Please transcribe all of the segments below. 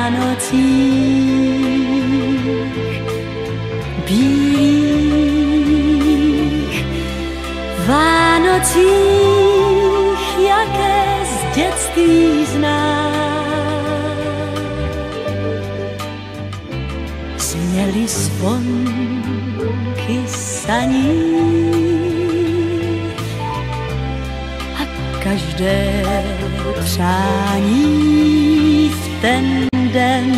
Vánocích, bílých Vánocích, jaké z dětství znám. Zněly zvonky saní a každé přání v ten den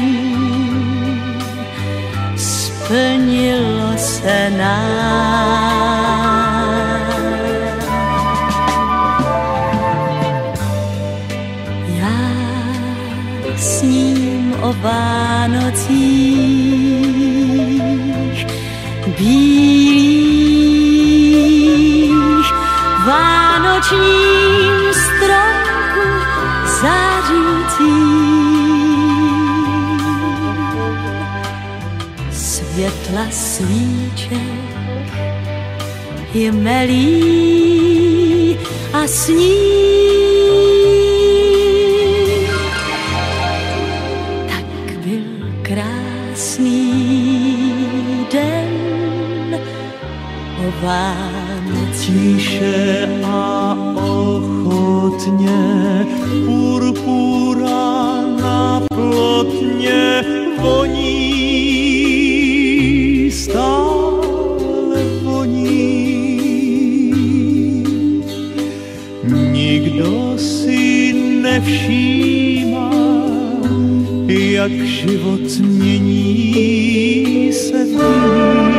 splnilo se nám. Já sním o Vánocích, bílých vánočním stromku zářícím. Světla svíček je melí a sní. Tak byl krásný den o Vánocích. Tiše a ochotně purpura na plotně voní, stále voní. Nikdo si nevšímá, jak život mění se v ní.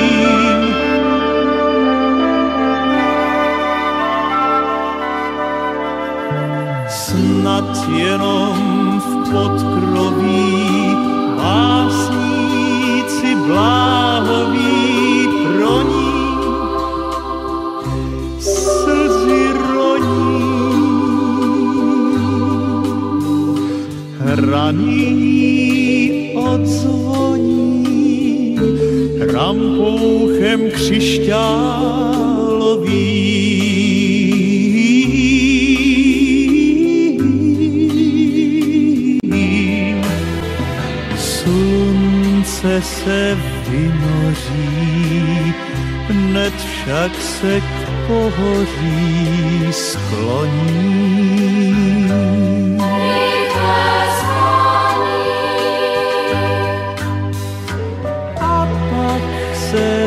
Snad jenom v podkroví básníci bláhoví pro ní slzy roní. Raní odzvoní rampouchem křišťálovým. Slunce se vynoří, hned však se k pohoří skloní. A pak se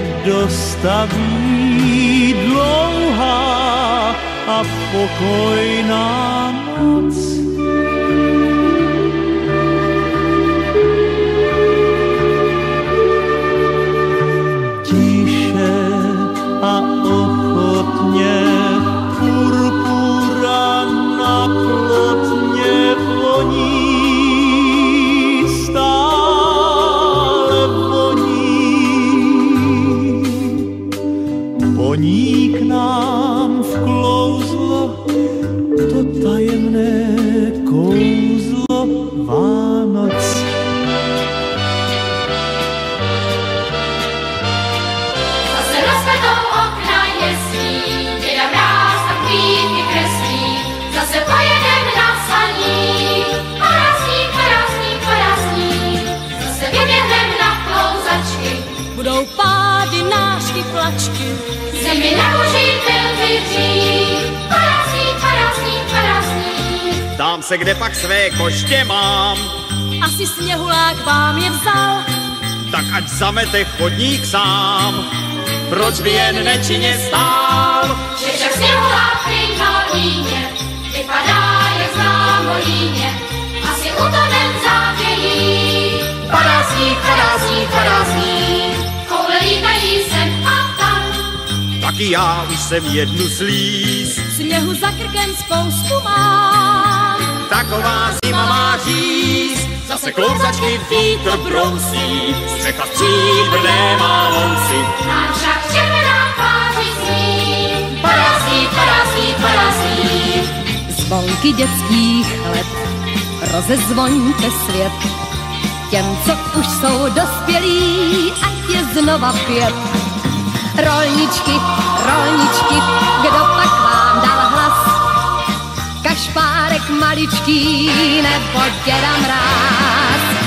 dostaví dlouhá a pokojná noc. A ochotně purpura na plotně voní, stále voní. Voní k nám vklouzlo to tajemné kouzlo Vánoc. Zase pojedem na saní, parazník, parazník, parazník. Zase vyběhnem na klouzačky, Budou pády, nášky, plačky, zemi nemůžete vyřít. Parazník, parazník, parazník. Ptám se, kde pak své koště mám. asi sněhulák vám je vzal. Tak ať zamete chodník sám, proč by jen nečinně stál? Že však sněhulák prý na líně, vypadá jak známolíně, asi utonem závějí. Parazník, parazník, parazník, koule lítají sem a tam. taky já už jsem jednu slíz. Sněhu za krkem spoustu mám. Taková zima má říct, zase klouzačky vítr brousí, střecha stříbrné má housy. Nám však červená tváři zní. Parazník, parazník, parazník. Zvonky dětských let, rozezvoňte svět. Těm, co už jsou dospělí, ať je znova pět. Rolničky, rolničky, kdo pak vám dal hlas? Kašpárek maličký nebo Děda Mráz?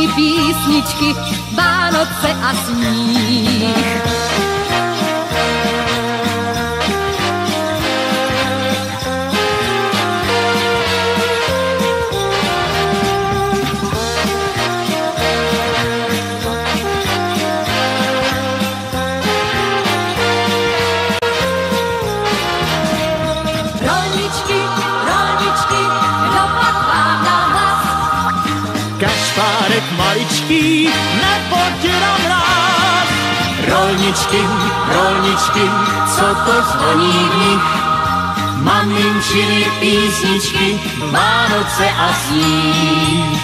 písničky, Vánoce a sníh. Kašpárek maličký, nepotírá mráz. Rolničky, rolničky, co to zvoní v nich? Maminčiny písničky, Vánoce a sníh.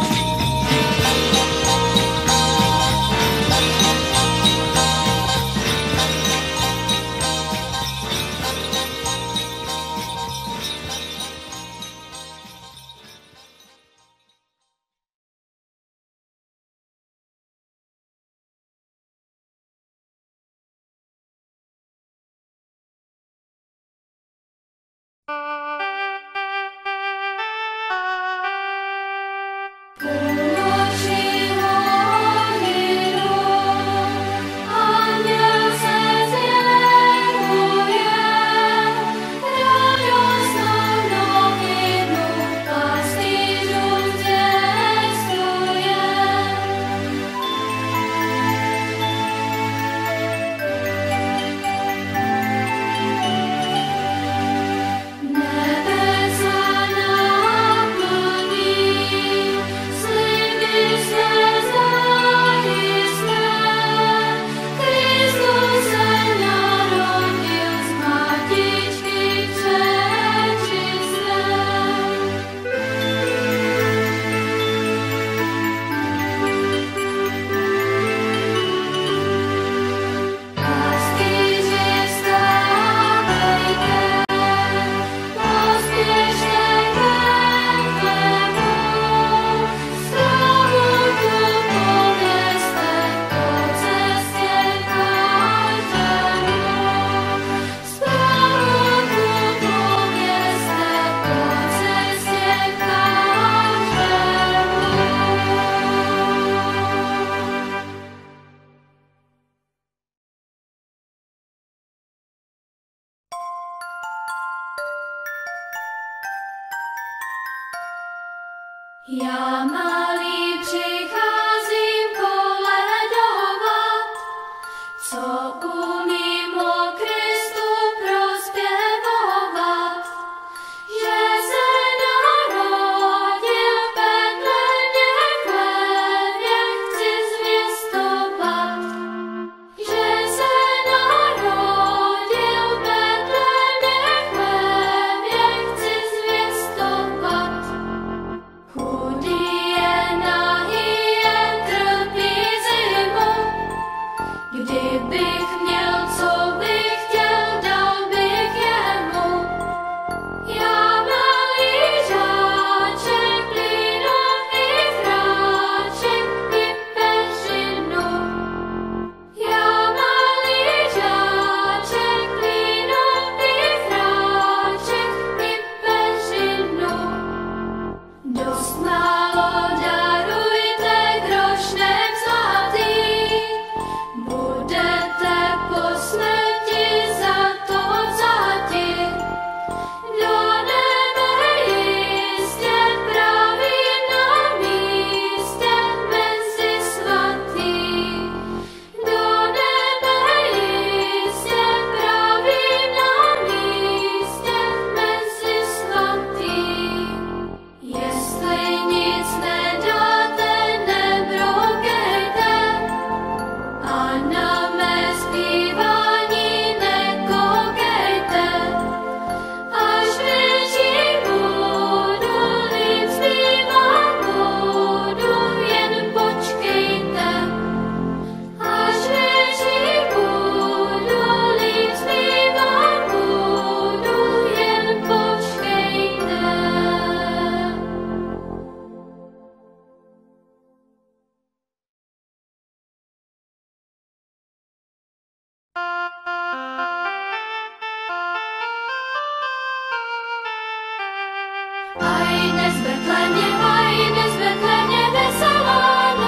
Já malý přicházím koledovat, co umím o Kristu prospěvovat, že se narodil v Betlémě chlebě chci zvěstovat, že se narodil v Betlémě chlebě chci zvěstovat. Chudý je nahý, jen trpí zimu. Kdybych měl, co bych chtěl, dal bych jemu. Já malý žáček, klínový fráček i peřinu. Já malý žáček, klínový fráček i peřinu. Dost málo darujte grošnem zlatý, budete po smrti za to vzati. Do nebe jistě praví na místě mezi svatý. Do nebe jistě praví na místě mezi svatý. Jestli nic nedáte, nebrokejte a na mé zpívání nekoukejte. Až větší budu, líp zpívat budu, jen počkejte. Až větší budu, líp zpívat budu, jen počkejte. Hajne z Betlémě, veselá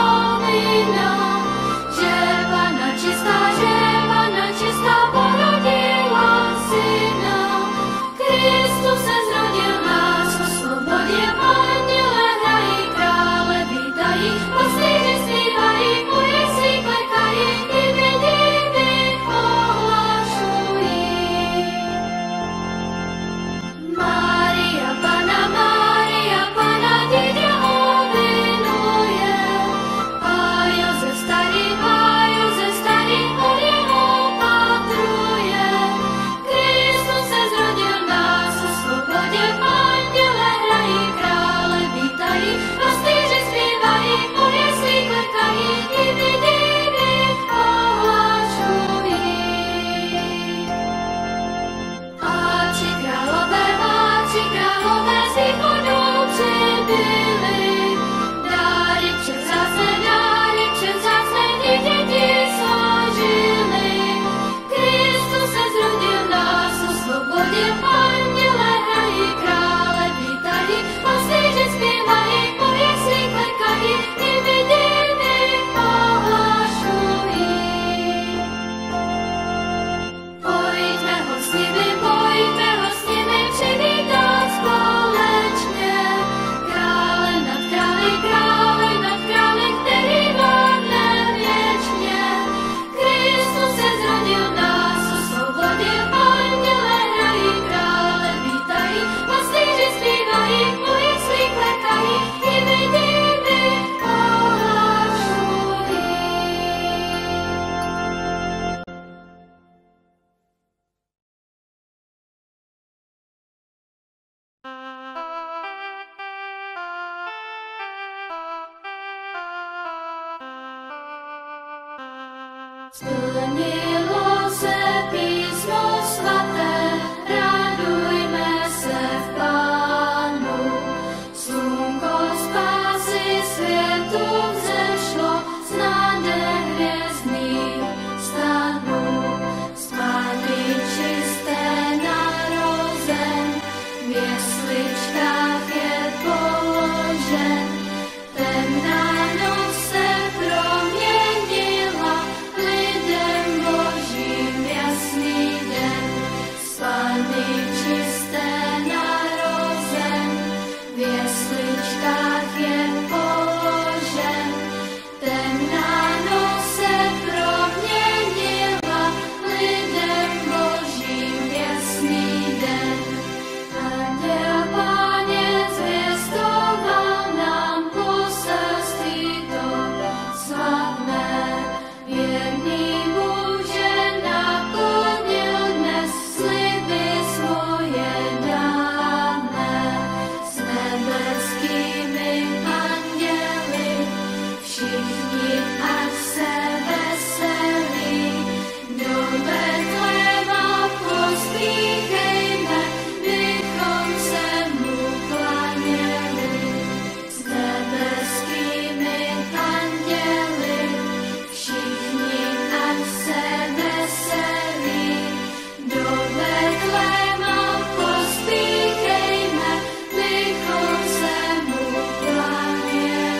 Splnilo se písmo svaté, radujme se v Pánu. Slunko spásy světu vzešlo z nádech hvězdných stanů. Zpátky čisté narozen, v jesličkách je položen. Temná noc se proměnila, lidem Božím jasný den. Zpátky čisté narozen, v jesličkách je položen. Temná noc se proměnila, lidem Božím jasný den. Anděl Páně zvěstoval nám poselství to slavné. Věrný muže naplnil dnes sliby svoje dávné. S nebeskými anděli všichni ať se veselí. Do Betléma pospíchejme, bychom se mu klaněli. S nebeskými anděli všichni ať se veselí. Do Betléma pospíchejme, bychom se mu klaněli.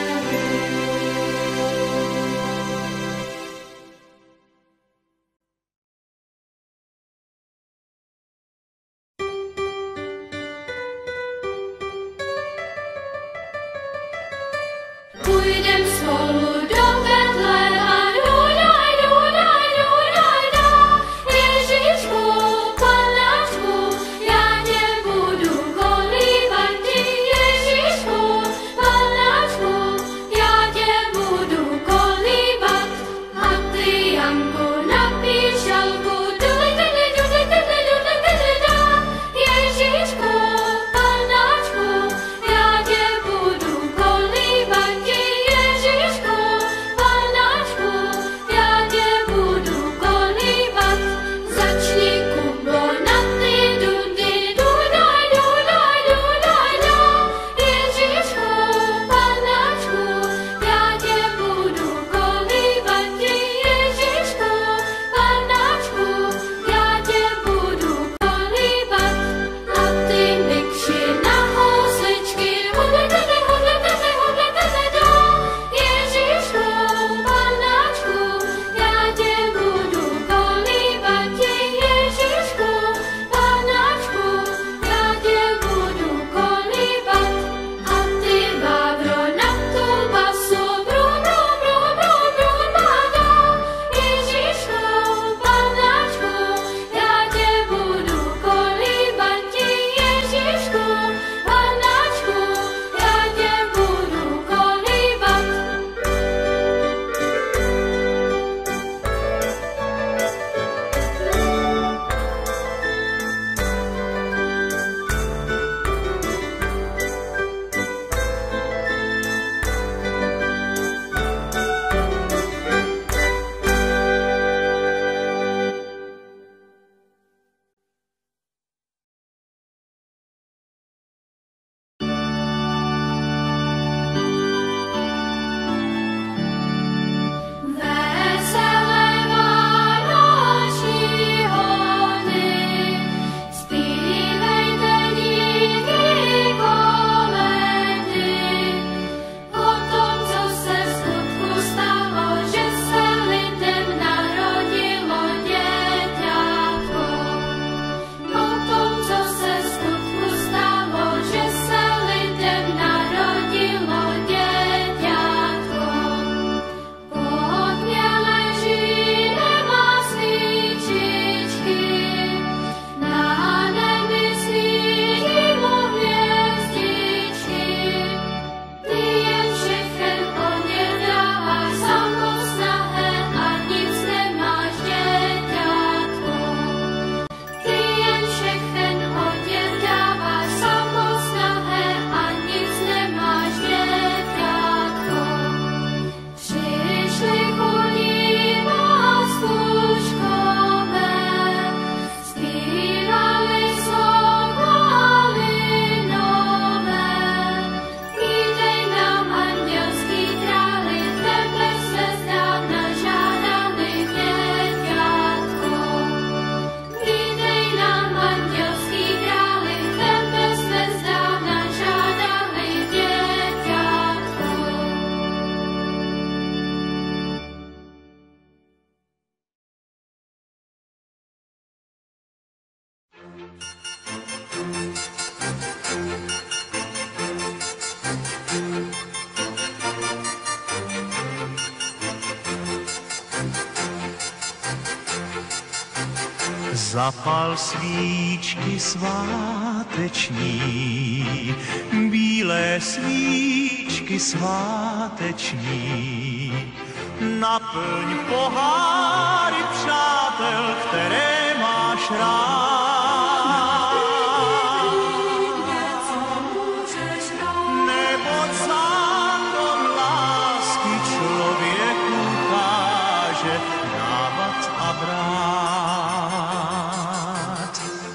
Půjdem spolu do Betléma, dudaj, dudaj, dudaj, da. Ježíšku, Panáčku, já tě budu kolíbat. Ty, Ježíšku, Panáčku, já tě budu kolíbat. A ty, Janku, napiš žalku, dudaj, dudaj, dudaj, dudaj, dudaj, dudaj, da. Ježíšku, Panáčku, já tě budu kolíbat. Ty, Ježíšku, Zapal svíčky sváteční, bílé svíčky sváteční. Naplň poháry přátel, které máš rád. Neboť zákon lásky člověku káže dávat a brát.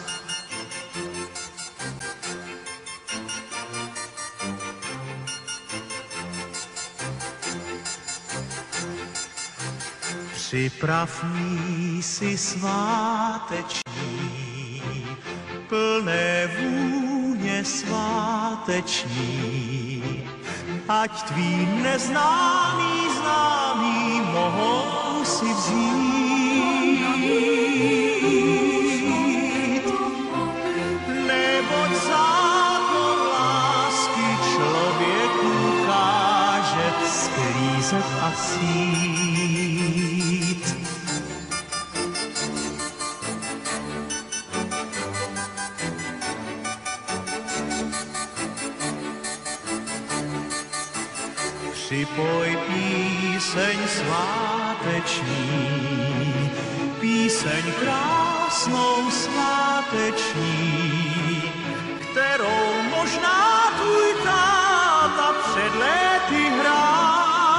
Připrav mísy sváteční, plné vůně sváteční, ať tví neznámí známí mohou si vzít. Neboť zákon lásky člověku káže sklízet a sít. Připoj píseň sváteční, píseň krásnou sváteční, kterou možná tvůj táta před léty hrál.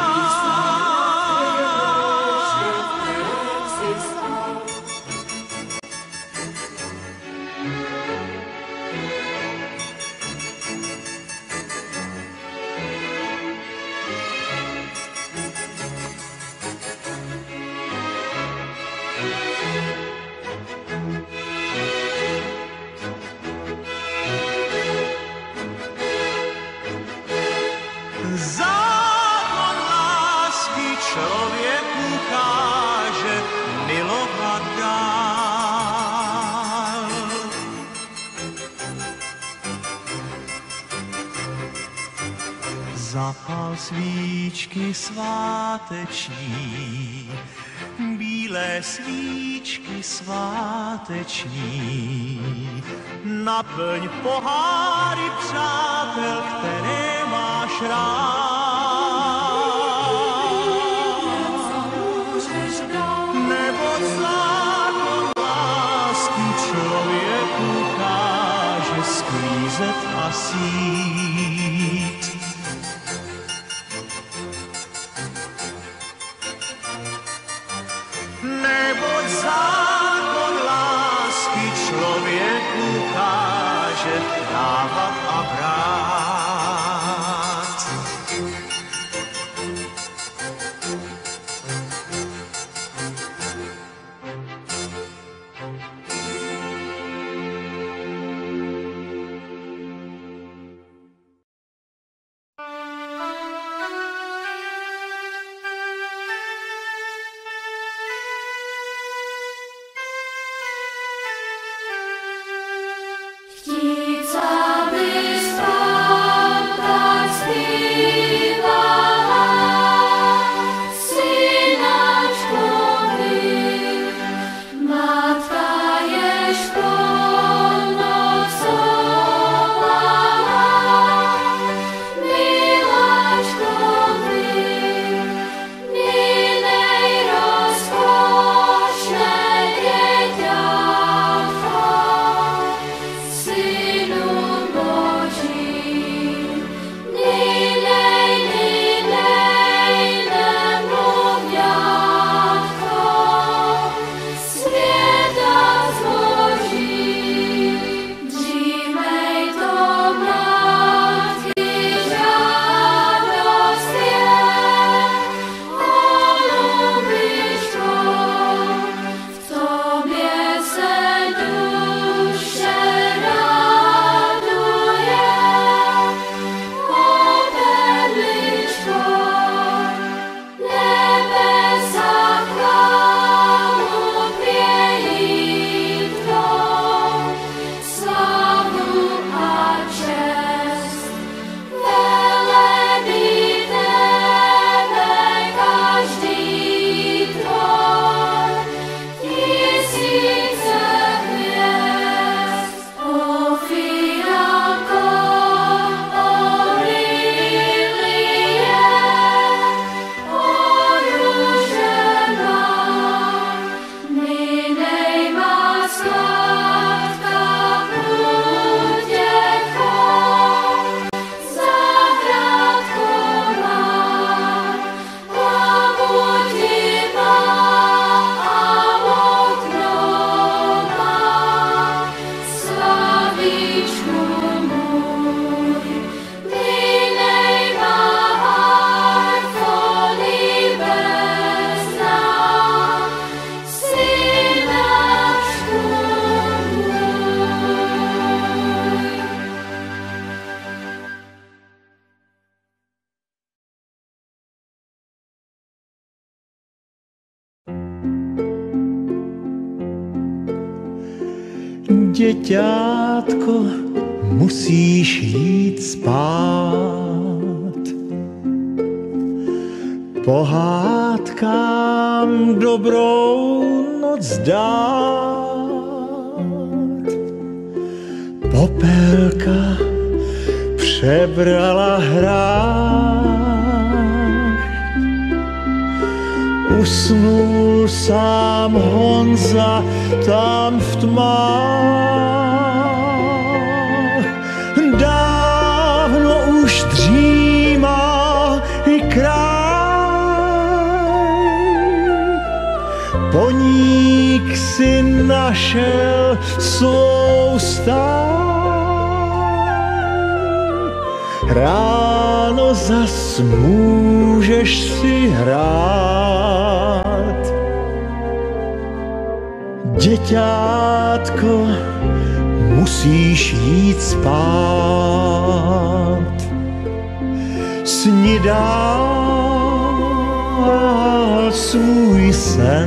Zákon lásky člověku káže milovat dál. Zapal svíčky sváteční, bílé svíčky sváteční. Naplň poháry přátel, které máš rád. Neboť zákon lásky člověku káže sklízet a sít. Neboť zákon lásky člověku káže dávat a brát. Chtít, aby stál Děťátko, musíš jít spát. Pohádkám dobrou noc dát. Popelka přebrala hrách. Usnul sám Honza tam v tmách. Dávno už dřímá i kraj. Poník si našel svou stáj. Ráno zas můžeš si hrát. Děťátko, musíš jít spát. Sni dál svůj sen.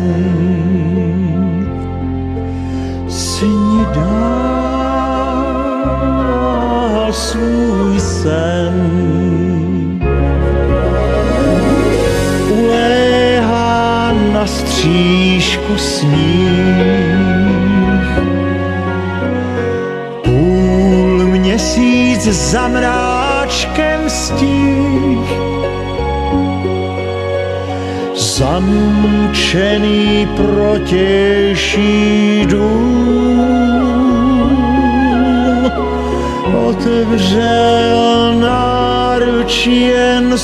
Sni dál svůj sen. Uléhá na střížku sníh. Půl měsíc za mráčkem stíh. Zamčený protější dům otevřel náruč jen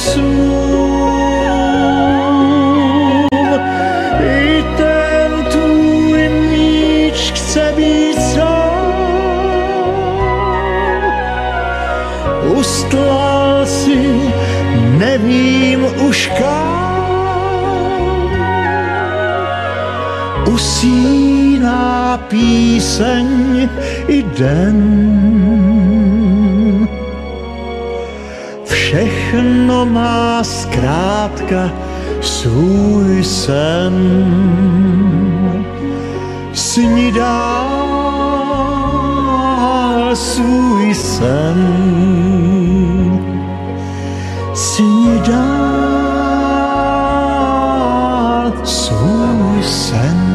snům. I ten tvůj míč chce být sám. Ustlal si, nevím už kam. Usíná píseň i den. Všechno má zkrátka svůj sen. Sni dál svůj sen. Sni dál svůj sen.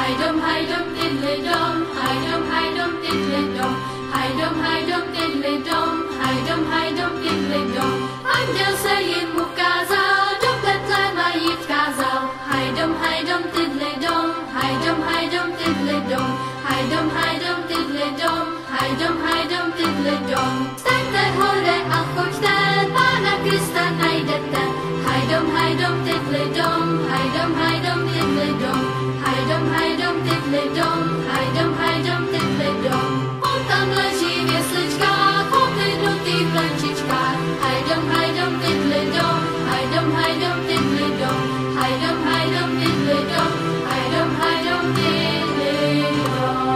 Hajdom, hajdom, diddly dom, hajdom, hajdom, diddly dom, hajdom, hajdom, diddly dom, hajdom, hajdom, diddly dom. Anděl se jim ukázal, do Betléma jít kázal. Hajdom, hajdom, diddly dom, hajdom, hajdom, diddly dom, hajdom, hajdom, diddly dom, hajdom, hajdom, diddly dom. Staňte hore a choďte, Pána Krista najdete. Hajdom, hajdom, diddly dom, hajdom, hajdom, diddly dom, hajdom, hajdom, diddly dom, hajdom, hajdom, diddly dom. On tam leží v jesličkách, oblidnutý v plenčičkách. Hajdom, hajdom, diddly dom, hajdom, hajdom, diddly dom, hajdom, hajdom, diddly dom, hajdom, hajdom, diddly dom.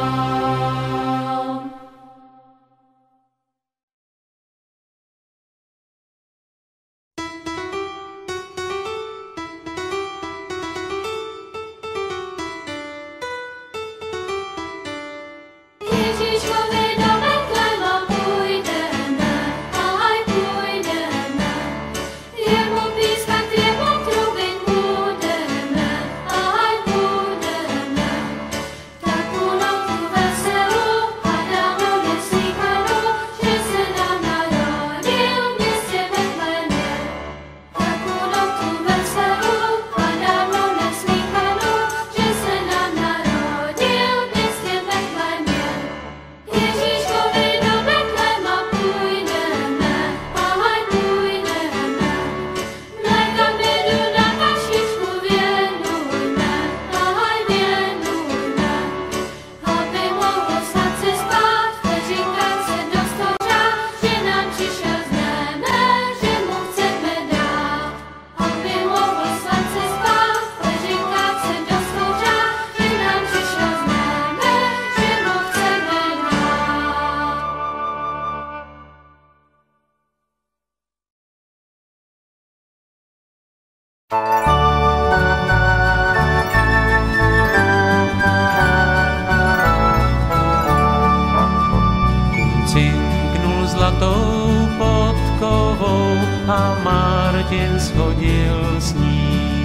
Cinknul zlatou podkovou a Martin schodil s ní.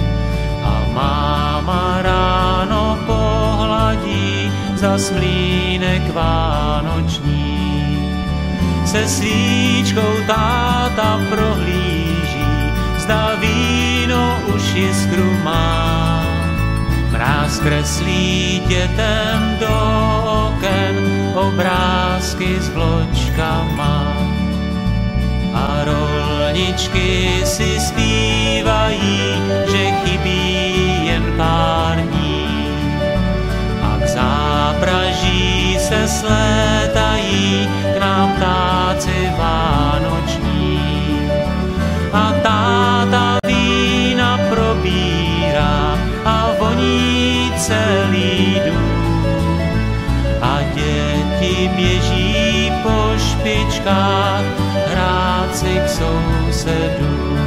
A máma ráno pohladí za mlýnek vánoční. Se svíčkou táta prohlíží, zda víno už jiskru má. Mráz kreslí dětem do oken obrázky s vločkama. A rolničky si zpívají, že chybí jen pár dní. A k zápraží se slétají k nám ptáci vánoční. A táta vína probírá a voní celý dům. A děti běží po špičkách hrát si k sousedům.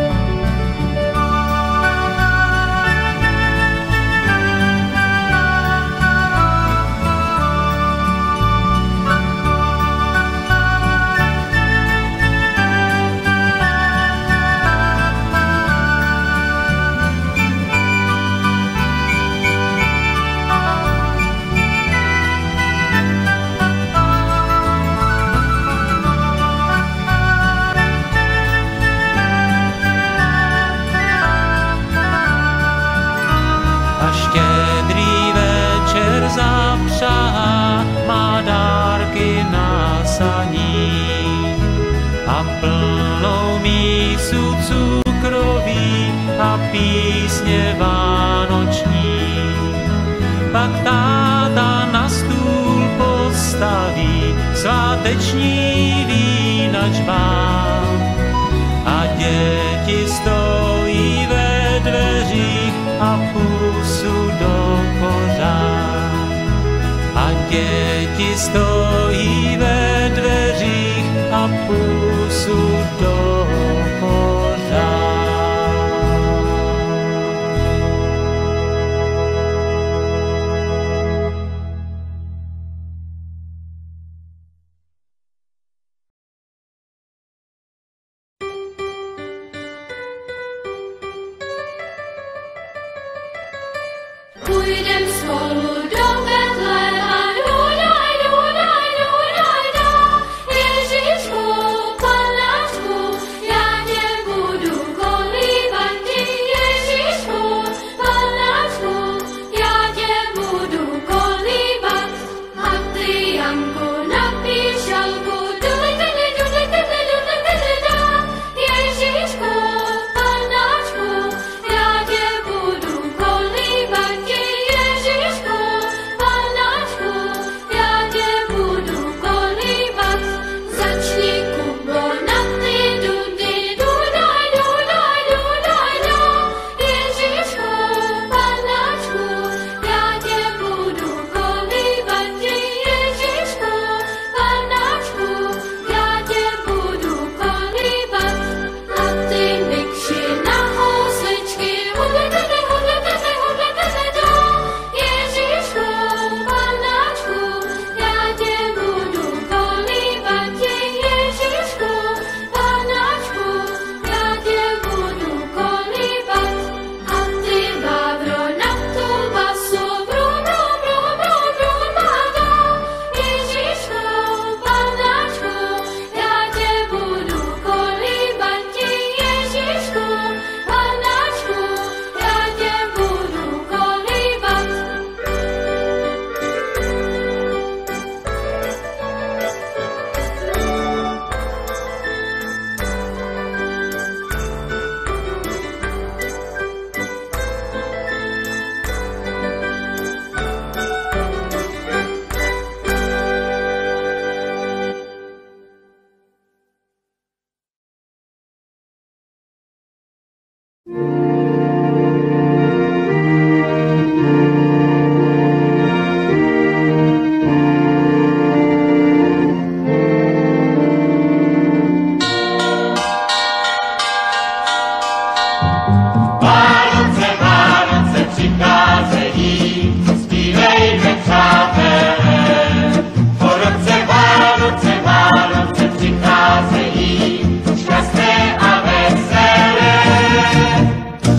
Zapřahá má dárky na saní a plnou mísu cukroví a písně vánoční. Pak táta na stůl postaví sváteční vínačbán a děti stojí ve dveřích a pusu do pořád. A děti stojí ve dveřích a pusu do pořád. půjdem spolu do Betlema, dudaj, dudaj, dudaj, da. Ježíšku, Panáčku, já tě budu kolíbat, ty Ježíšku, Panáčku, já tě budu kolíbat. A ty, Janku, napíš žalku, dudaj, dudaj, dudaj, dudaj, dudaj, da. Ježíšku, Panáčku, já tě budu kolíbat, ty Ježíšku, Panáčku, já tě budu kolíbat. Začni, Kubo, na ty dudy, dudaj, dudaj, dudaj, da. Ježíšku, Panáčku, já tě budu kolíbat, ty Ježíšku, Panáčku, já tě budu kolíbat. A ty, Mikši, na housličky, hudle, tebe, hudle, tebe, hudle, tebe, da. Ježíšku, Panáčku, já tě budu kolíbat, ty Ježíšku, Panáčku, já tě budu kolíbat. A ty, Vávro, na tu basu, brum, brum, brum, brum, brum, da. Ježíšku, Panáčku, já tě budu kolíbat, ty Ježíšku, Panáčku, já tě budu kolíbat. Vánoce přicházejí, zpívejme přátelé. Vánoce přicházejí, šťastné a veselé.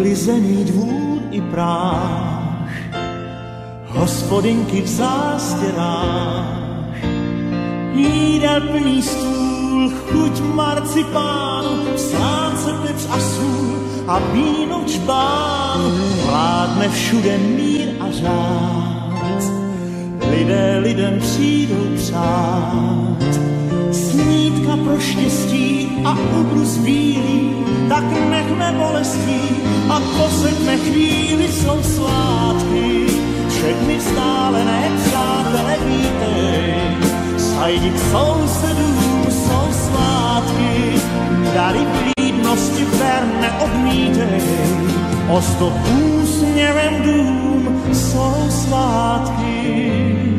uklizený dvůr i práh, hospodinky v zástěrách, jídel plný stůl, chuť marcipánu, slánce, pepř a sůl a víno čbánu, vládne všude mír a řád, lidé lidem přijdou přát, snídka pro štěstí a ubrus bílý, tak nechme bolestí a posaďme chvíli, jsou svátky, všechny vzdálené přátelé vítej, sajdi k sousedům, jsou svátky, dary vlídnosti ber neodmítej, ozdób úsměvem dům, jsou svátky.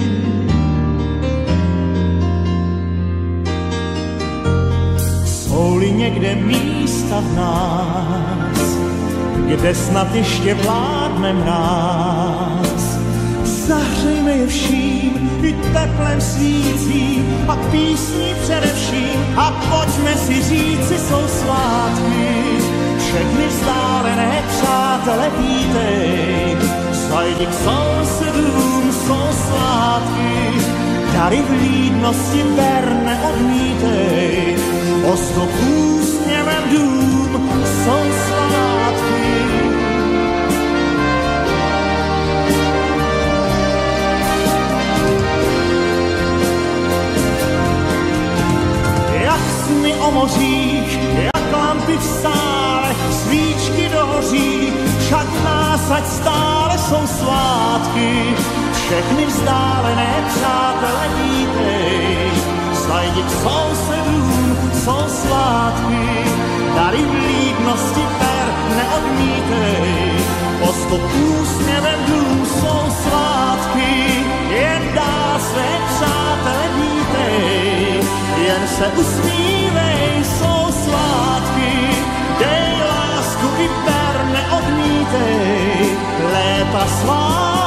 Jsou-li někde místa v nás, kde snad ještě vládne mráz, zahřejme je vším, i teplem svící a písní především a pojďme si říci, jsou svátky, všechny vzdálené přátele vítej, zajdi k sousedům, jsou svátky, dary vlídnosti ber neodmítej, ozdób úsměvem dům, jsou svátky. Jak sny o mořích, jak lampy v sále, svíčky dohoří, však nás ať stále jsou svátky, všechny vzdálené přátele vítej, zajdi k sousedům, jsou svátky, dary vlídnosti ber neodmítej, ozdób úsměvem dům, jsou svátky, jen dál své přátele vítej, jen se usmívej, jsou svátky, dej lásku i ber neodmítej, léta svátků.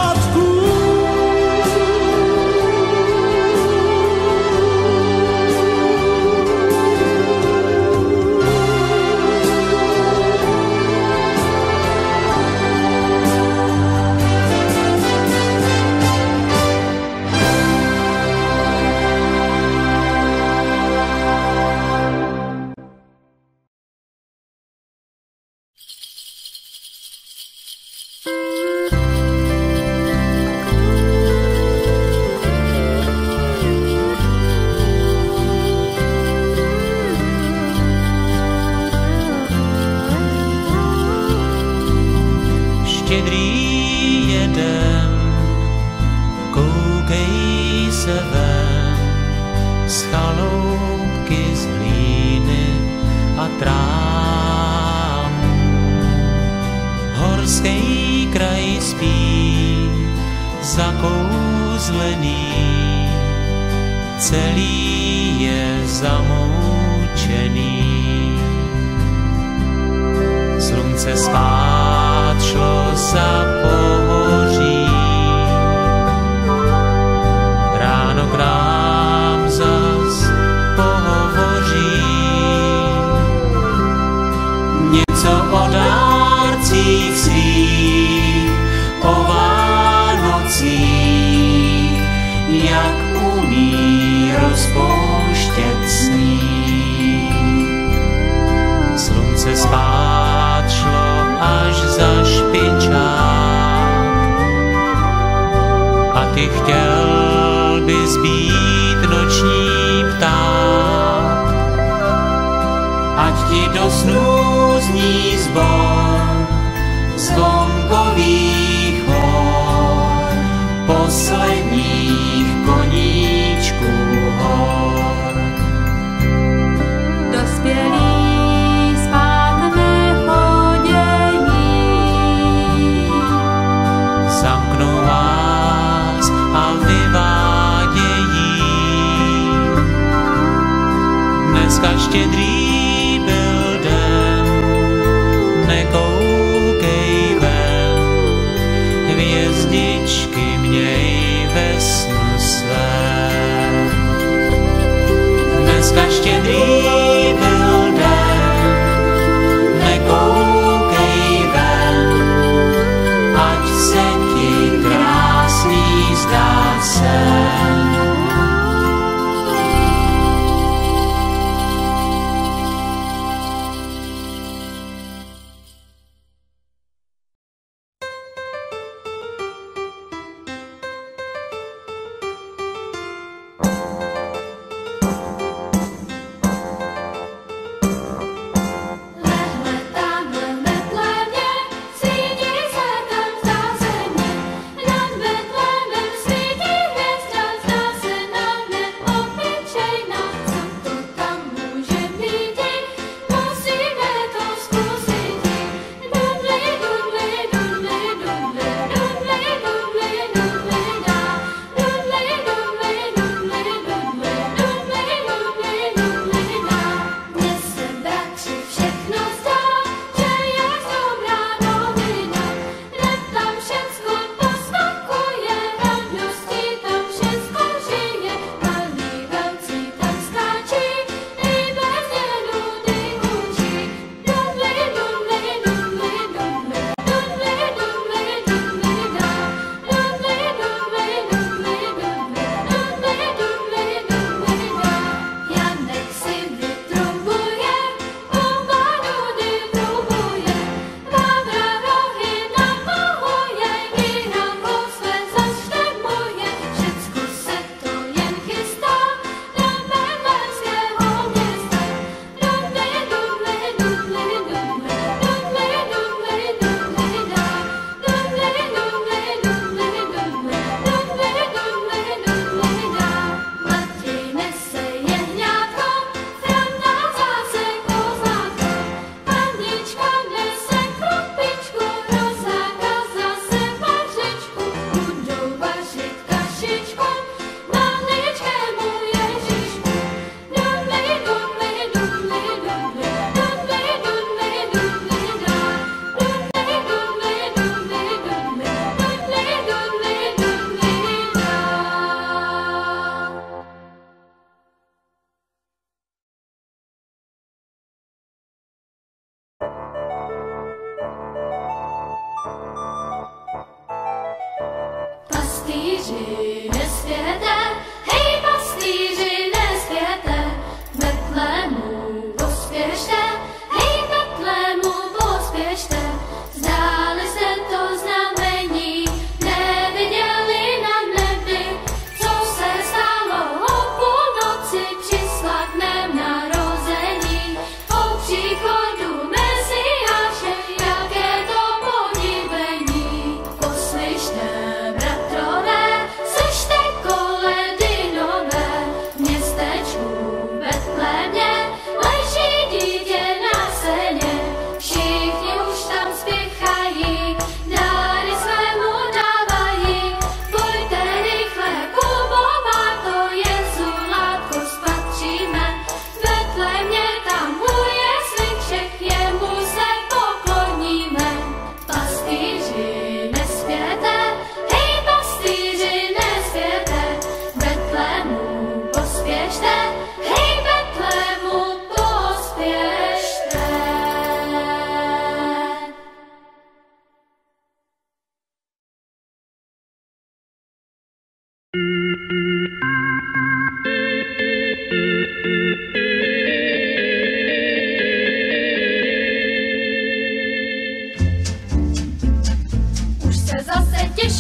Štědrý je den, koukej se ven, z chaloupky z hlíny a trámu. Horský kraj spí, zakouzlený, celý je zamoučený. Slunce spát šlo za pohoří, ráno k nám zas pohovoří. Něco o dárcích svých, o Vánocích, jak umí rozpouštět sníh. Slunce spát šlo až za špičák a ty chtěl bys být noční pták, ať ti do snů zní zbor zvonkových hor, posledních koníčků hor. Dospělí zamknou vás a vyvádějí. Dneska štědrý byl den, nekoukej ven, hvězdičky měj ve snu své. Dneska štědrý byl den, nekoukej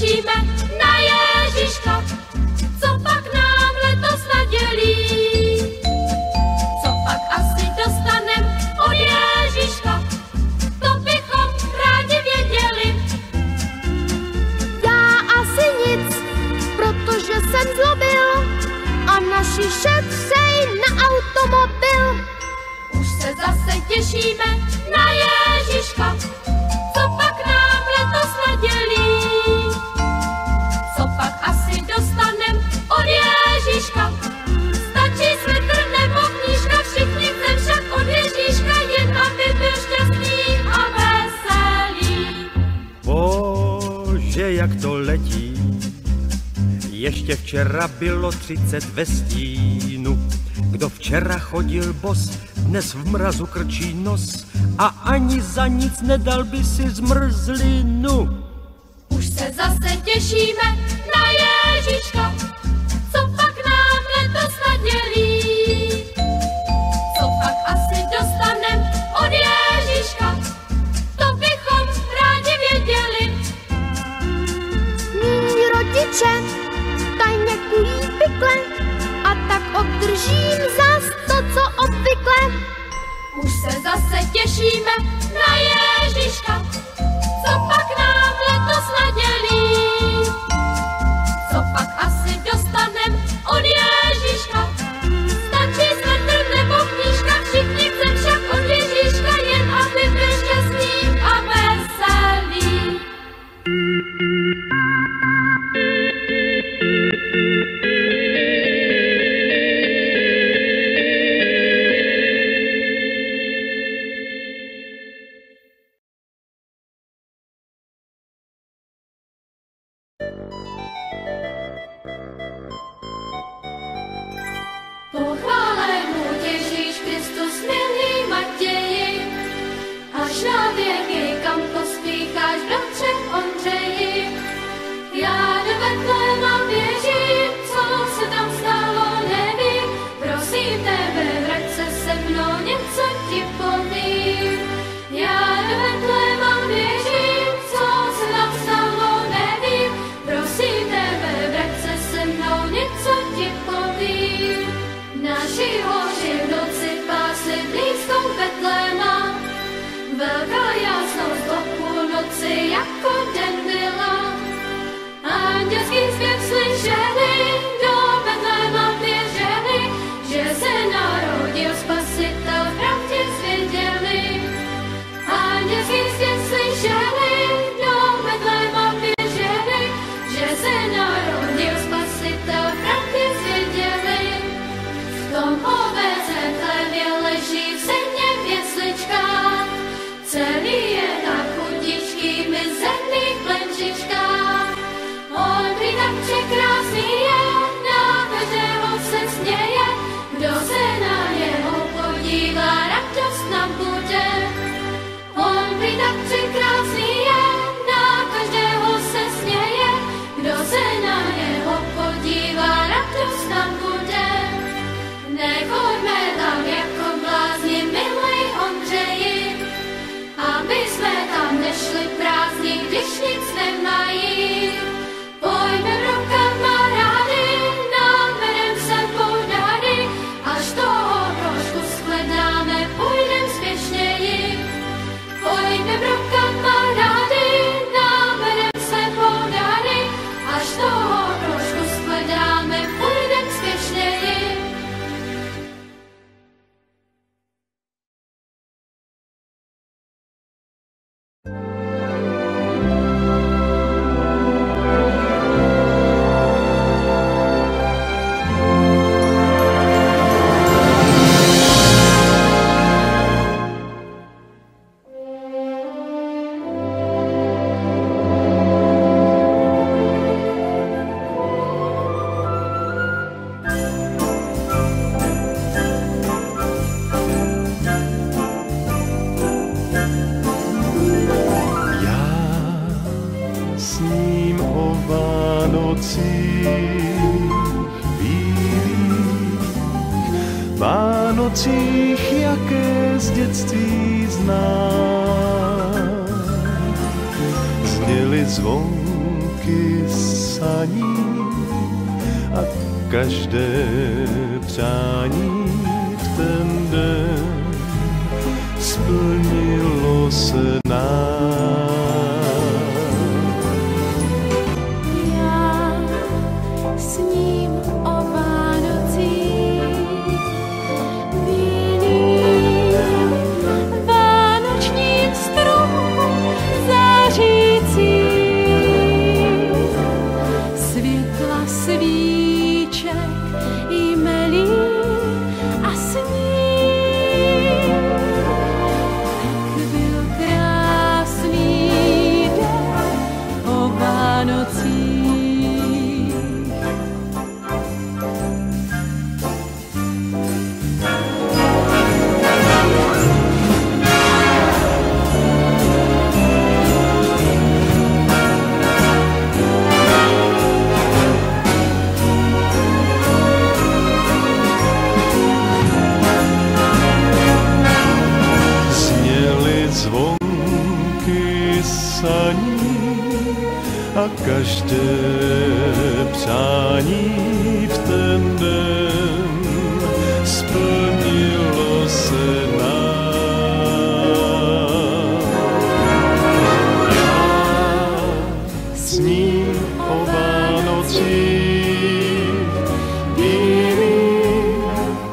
těšíme na Ježíška, co pak nám letos nadělí. Co pak asi dostanem od Ježíška, to bychom rádi věděli. Já asi nic, protože jsem zlobil a naši šetřej na automobil. Už se zase těšíme na Ježíška, co pak nám letos nadělí. Co pak asi dostanem od Ježíška, stačí svetr nebo knížka, všichni chcem však od Ježíška, jen aby byl šťastný a veselý. Bože, jak to letí, ještě včera bylo 30 ve stínu. Kdo včera chodil bos, dnes v mrazu krčí nos a ani za nic nedal by si zmrzlinu. Už se zase těšíme na Ježíška, co pak nám letos nadělí. Co pak asi dostanem od Ježíška, to bychom rádi věděli. Mí rodiče tajně kují pikle a tak obdržím zas to, co obvykle. Už se zase těšíme na Ježíška, co pak nám letos nadělí. Co pak asi dostanem od Ježíška, stačí svetr nebo knížka, všichni chcem však od Ježíška, jen aby byl šťastný a veselý. Pochválen buď Ježíš Kristus, milý Matěji, až na věky, kam pospícháš, bratře Ondřeji. Já do Betléma běžím, co se tam stalo, nevím, prosím tebe, vrať se se mnou, něco ti povím. Já do Betléma běžím, co se tam stalo, nevím, prosím tebe, vrať se se mnou, něco ti povím. Naši hoři v noci pásli blízko Betléma, velká jasnost o půlnoci jako den byla. Andělský zpěv slyšeli, do Betléma běželi, že se narodil Spasitel, pravdě zvěděli. Andělský zpěv slyšeli, do Betléma běželi, že se narodil Spasitel, pravdě zvěděli. V tom ovezen chlebě leží v země v jesličkách, celý je na chutičky mizerných plenčičkách. On prý tak překrásný je, na každého se směje, kdo se na něho podívá, radost nám bude. On prý tak překrásný je, na každého se směje, kdo se na něho podívá, radost nám bude. Nechoďme tam jako blázni, milej Ondřeji, aby jsme tam nešli prázdní, když nic nemají. Pojďme rukama rádi, naberem sebou dary, až toho trošku shledáme, půjdem spěšněji. Pojďme rukama rádi, naberem sebou dary, až toho trošku shledáme, půjdem spěšněji. Vánocích, jaké z dětství znám. Zněly zvonky zvonky saní a každé přání v ten den splnilo se nám. Já sním o Vánocích, bílým vánočním stromu zářící, světla svíček jmelí a sní. Tak byl krásný den o Vánocích. Zněly zvonky saní a každé přání v ten den splnilo se nám. Já sním o Vánocích, bílých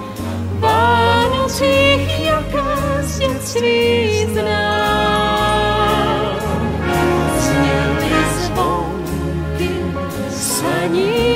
Vánocích, jaké z dětství znám. zněly zvonky Saní